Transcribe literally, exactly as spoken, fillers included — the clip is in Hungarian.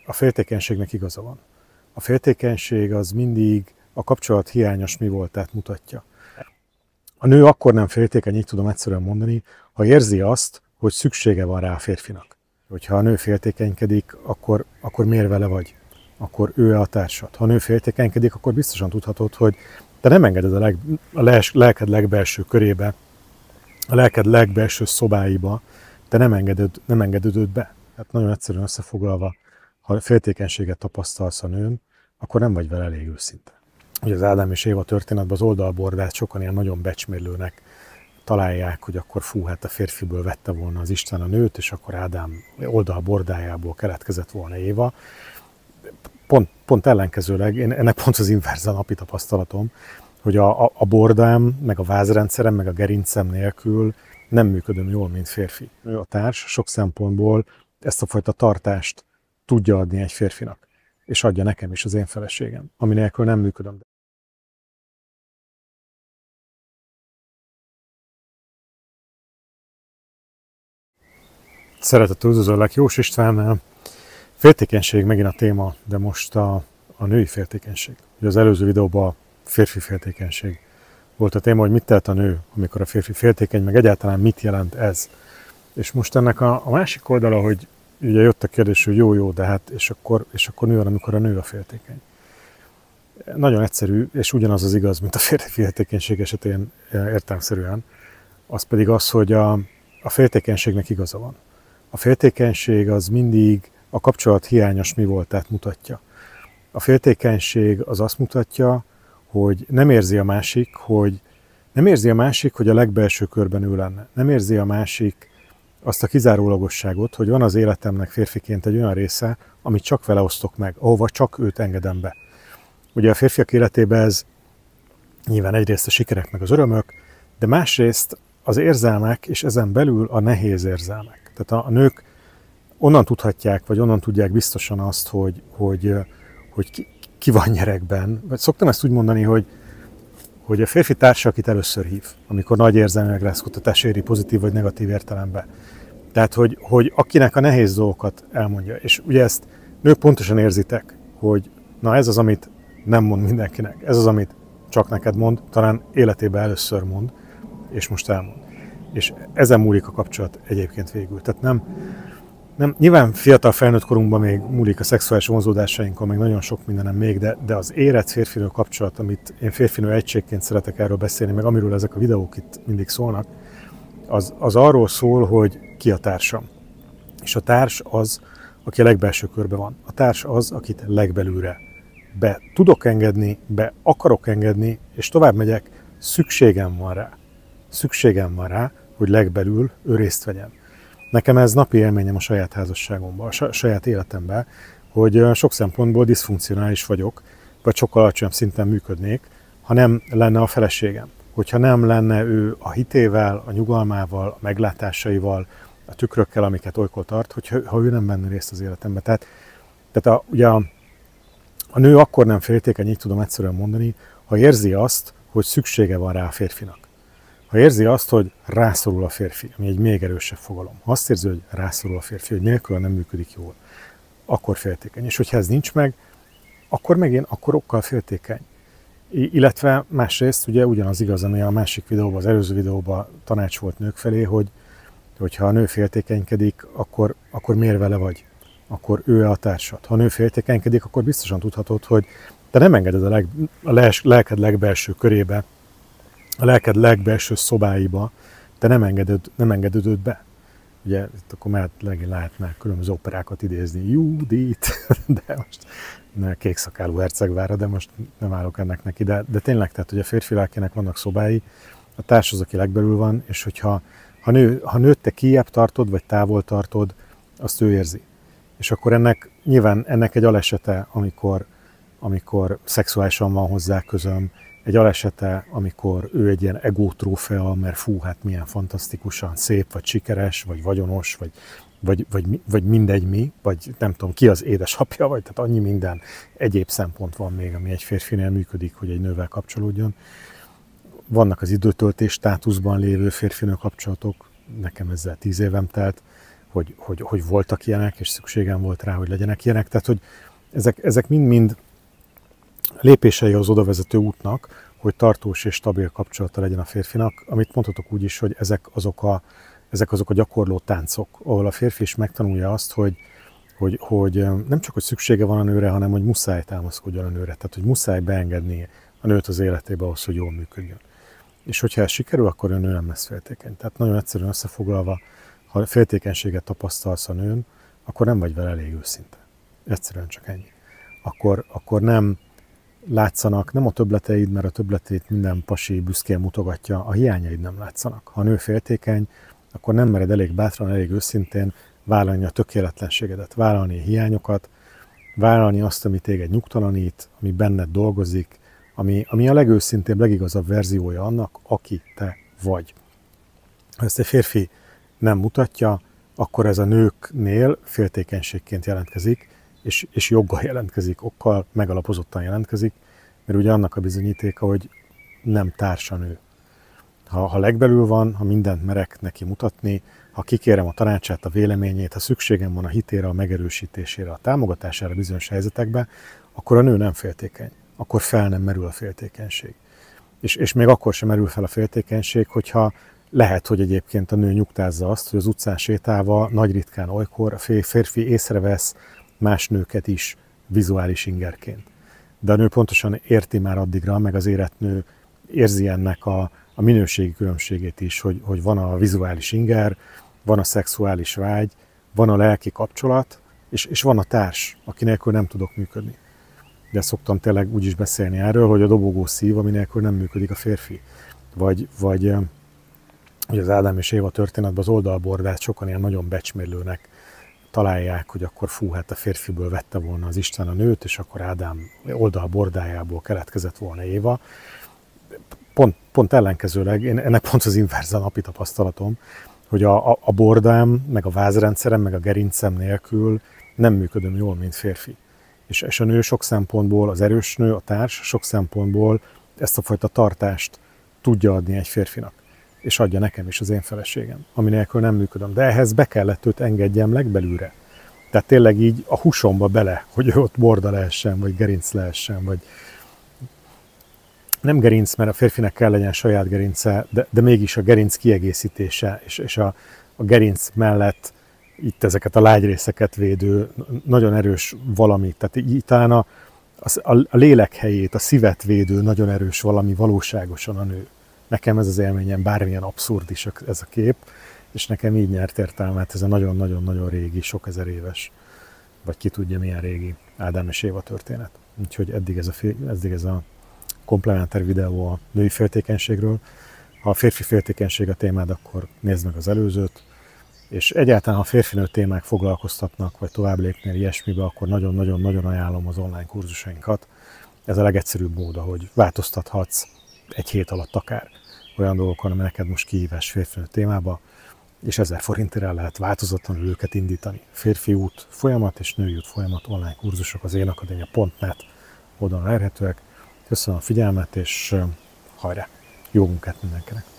a féltékenységnek igaza van. A féltékenység az mindig a kapcsolat hiányos mi voltát mutatja. A nő akkor nem féltékeny, így tudom egyszerűen mondani, ha érzi azt, hogy szüksége van rá a férfinak. Hogyha a nő féltékenykedik, akkor, akkor miért vele vagy? Akkor ő a társad. Ha a nő féltékenykedik, akkor biztosan tudhatod, hogy te nem engeded a, leg, a les, lelked legbelső körébe, a lelked legbelső szobáiba, te nem engeded, nem engeded őt be. Hát nagyon egyszerűen összefoglalva, ha féltékenységet tapasztalsz a nőn, akkor nem vagy vele elég őszinte. Ugye az Ádám és Éva történetben az oldalbordát sokan ilyen nagyon becsmérlőnek találják, hogy akkor fú, hát a férfiből vette volna az Isten a nőt, és akkor Ádám oldalbordájából keletkezett volna Éva. Pont, pont ellenkezőleg, én, ennek pont az inverz a napi tapasztalatom, hogy a, a, a bordám, meg a vázrendszerem, meg a gerincem nélkül nem működöm jól, mint férfi. Ő a társ sok szempontból ezt a fajta tartást tudja adni egy férfinak, és adja nekem is, az én feleségem, ami nélkül nem működöm. Szeretettel üdvözöllek, Jós Istvánnál. Féltékenység megint a téma, de most a, a női féltékenység. Ugye az előző videóban a férfi féltékenység volt a téma, hogy mit tehet a nő, amikor a férfi féltékeny, meg egyáltalán mit jelent ez. És most ennek a, a másik oldala, hogy ugye jött a kérdés, hogy jó-jó, de hát és akkor, és akkor nő van, amikor a nő a féltékeny. Nagyon egyszerű, és ugyanaz az igaz, mint a férfi féltékenység esetén értelemszerűen, az pedig az, hogy a, a féltékenységnek igaza van. A féltékenység az mindig a kapcsolat hiányos mi voltát mutatja. A féltékenység az azt mutatja, hogy nem érzi a másik, hogy nem érzi a másik, hogy a legbelső körben ő lenne. Nem érzi a másik azt a kizárólagosságot, hogy van az életemnek férfiként egy olyan része, amit csak vele osztok meg, ahova csak őt engedem be. Ugye a férfiak életében ez nyilván egyrészt a sikerek meg az örömök, de másrészt az érzelmek, és ezen belül a nehéz érzelmek. Tehát a, a nők onnan tudhatják, vagy onnan tudják biztosan azt, hogy, hogy, hogy ki, ki van gyerekben. Szoktam ezt úgy mondani, hogy, hogy a férfi társa, akit először hív, amikor nagy érzelmi megrázkódtatás éri pozitív vagy negatív értelemben. Tehát, hogy, hogy akinek a nehéz dolgokat elmondja. És ugye ezt nők pontosan érzitek, hogy na ez az, amit nem mond mindenkinek. Ez az, amit csak neked mond, talán életében először mond, és most elmond. És ezen múlik a kapcsolat egyébként végül. Tehát nem, nem, nyilván fiatal felnőtt korunkban még múlik a szexuális vonzódásainkon, meg nagyon sok mindenem még, de, de az érett férfinő kapcsolat, amit én férfinő egységként szeretek erről beszélni, meg amiről ezek a videók itt mindig szólnak, az, az arról szól, hogy ki a társam. És a társ az, aki a legbelső körben van. A társ az, akit legbelülre be tudok engedni, be akarok engedni, és tovább megyek, szükségem van rá. Szükségem van rá, hogy legbelül ő részt vegyen. Nekem ez napi élményem a saját házasságomban, a saját életemben, hogy sok szempontból diszfunkcionális vagyok, vagy sokkal alacsonyabb szinten működnék, ha nem lenne a feleségem. Hogyha nem lenne ő a hitével, a nyugalmával, a meglátásaival, a tükrökkel, amiket olykor tart, hogyha, ha ő nem venne részt az életemben. Tehát, tehát a, ugye a, a nő akkor nem féltékeny, így tudom egyszerűen mondani, ha érzi azt, hogy szüksége van rá a férfinak. Ha érzi azt, hogy rászorul a férfi, ami egy még erősebb fogalom. Ha azt érzi, hogy rászorul a férfi, hogy nélkül nem működik jól, akkor féltékeny. És hogyha ez nincs meg, akkor megint akkor okkal féltékeny. Illetve másrészt ugye ugyanaz igaz, ami a másik videóban, az előző videóban tanács volt nők felé, hogy hogyha a nő féltékenykedik, akkor, akkor miért vele vagy? Akkor ő a társad. Ha a nő féltékenykedik, akkor biztosan tudhatod, hogy te nem engeded a, leg, a les, lelked legbelső körébe, a lelked legbelső szobáiba, te nem engeded, nem engeded őt be. Ugye itt akkor már lehetne különböző operákat idézni, Judit, de most ne, kékszakálú hercegvára, de most nem állok ennek neki, de, de tényleg, tehát hogy a férfi lelkének vannak szobái, a társ az, aki legbelül van, és hogyha ha, nő, ha nőt te kijebb tartod, vagy távol tartod, azt ő érzi. És akkor ennek nyilván ennek egy alesete, amikor, amikor szexuálisan van hozzá közöm, egy alesete, amikor ő egy ilyen egótrófea, mert fú, hát milyen fantasztikusan szép, vagy sikeres, vagy vagyonos, vagy, vagy, vagy, vagy mindegy mi, vagy nem tudom ki az édesapja, vagy tehát annyi minden egyéb szempont van még, ami egy férfinél működik, hogy egy nővel kapcsolódjon. Vannak az időtöltés státuszban lévő férfinő kapcsolatok, nekem ezzel tíz évem telt, hogy, hogy, hogy voltak ilyenek, és szükségem volt rá, hogy legyenek ilyenek. Tehát, hogy ezek, ezek mind-mind lépései az odavezető útnak, hogy tartós és stabil kapcsolata legyen a férfinak, amit mondhatok úgy is, hogy ezek azok a, ezek azok a gyakorló táncok, ahol a férfi is megtanulja azt, hogy, hogy, hogy nem csak, hogy szüksége van a nőre, hanem hogy muszáj támaszkodjon a nőre, tehát hogy muszáj beengedni a nőt az életébe ahhoz, hogy jól működjön. És hogyha ez sikerül, akkor a nő nem lesz féltékeny. Tehát nagyon egyszerűen összefoglalva, ha féltékenységet tapasztalsz a nőn, akkor nem vagy vele elég őszinte. Egyszerűen csak ennyi. Akkor, akkor nem látszanak, nem a többleteid, mert a többletét minden pasi büszkén mutogatja, a hiányaid nem látszanak. Ha a nő féltékeny, akkor nem mered elég bátran, elég őszintén vállalni a tökéletlenségedet, vállalni a hiányokat, vállalni azt, ami téged nyugtalanít, ami benned dolgozik, ami, ami a legőszintébb, legigazabb verziója annak, aki te vagy. Ha ezt egy férfi nem mutatja, akkor ez a nőknél féltékenységként jelentkezik, és, és joggal jelentkezik, okkal, megalapozottan jelentkezik, mert ugye annak a bizonyítéka, hogy nem társa nő. Ha, ha legbelül van, ha mindent merek neki mutatni, ha kikérem a tanácsát, a véleményét, ha szükségem van a hitére, a megerősítésére, a támogatására bizonyos helyzetekben, akkor a nő nem féltékeny. Akkor fel nem merül a féltékenység. És, és még akkor sem merül fel a féltékenység, hogyha lehet, hogy egyébként a nő nyugtázza azt, hogy az utcán sétálva nagy ritkán olykor a férfi észrevesz más nőket is vizuális ingerként. De a nő pontosan érti már addigra, meg az érett nő érzi ennek a, a minőségi különbségét is, hogy, hogy van a vizuális inger, van a szexuális vágy, van a lelki kapcsolat, és, és van a társ, aki nélkül nem tudok működni. De szoktam tényleg úgy is beszélni erről, hogy a dobogó szív, ami nélkül nem működik a férfi. Vagy, vagy hogy az Ádám és Éva történetben az oldalbordát sokan ilyen nagyon becsmérlőnek találják, hogy akkor fú, hát a férfiből vette volna az Isten a nőt, és akkor Ádám oldalbordájából keletkezett volna Éva. Pont, pont ellenkezőleg, én, ennek pont az inverz a napi tapasztalatom, hogy a, a, a bordám, meg a vázrendszerem, meg a gerincem nélkül nem működöm jól, mint férfi. És, és a nő sok szempontból, az erős nő, a társ sok szempontból ezt a fajta tartást tudja adni egy férfinak. És adja nekem is, az én feleségem, ami nélkül nem működöm. De ehhez be kellett őt engedjem legbelülre. Tehát tényleg így a húsomba bele, hogy ő ott borda lehessen, vagy gerinc lehessen, vagy nem gerinc, mert a férfinek kell legyen saját gerince, de, de mégis a gerinc kiegészítése, és, és a, a gerinc mellett itt ezeket a lágyrészeket védő, nagyon erős valami, tehát így talán a, a, a lélek helyét, a szívet védő, nagyon erős valami valóságosan a nő. Nekem ez az élményem, bármilyen abszurd is ez a kép, és nekem így nyert értelmet ez a nagyon-nagyon-nagyon régi, sok ezer éves, vagy ki tudja milyen régi Ádám és Éva történet. Úgyhogy eddig ez a, eddig ez a komplementer videó a női féltékenységről. Ha a férfi féltékenység a témád, akkor nézd meg az előzőt, és egyáltalán, ha férfinő témák foglalkoztatnak, vagy tovább lépnél ilyesmibe, akkor nagyon-nagyon-nagyon ajánlom az online kurzusainkat. Ez a legegyszerűbb mód, hogy változtathatsz egy hét alatt akár olyan dolgokon, ami neked most kihívás férfinő témába, és ezer forintért el lehet változatlanul őket indítani. Férfi út folyamat és női út folyamat online kurzusok az énakadémia pont net oldalon elérhetőek. Köszönöm a figyelmet, és hajrá! Jó munkát mindenkinek!